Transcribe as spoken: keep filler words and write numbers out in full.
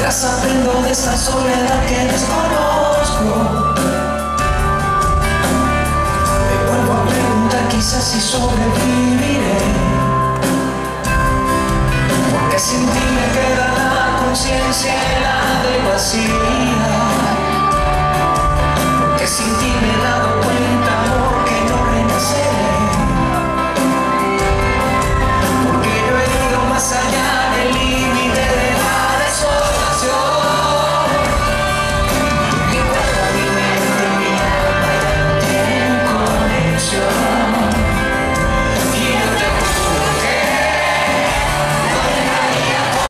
Mientras aprendo de esta soledad que desconozco, me vuelvo a preguntar quizás si sobreviviré, porque sin ti me queda la conciencia helada y vacía.